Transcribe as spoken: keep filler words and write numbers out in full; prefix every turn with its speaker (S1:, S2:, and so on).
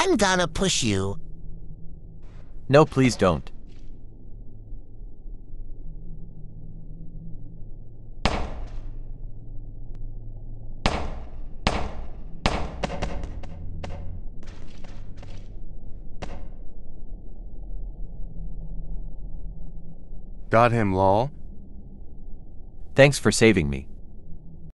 S1: I'm gonna push you.
S2: No, please don't.
S3: Got him, lol.
S2: Thanks for saving me.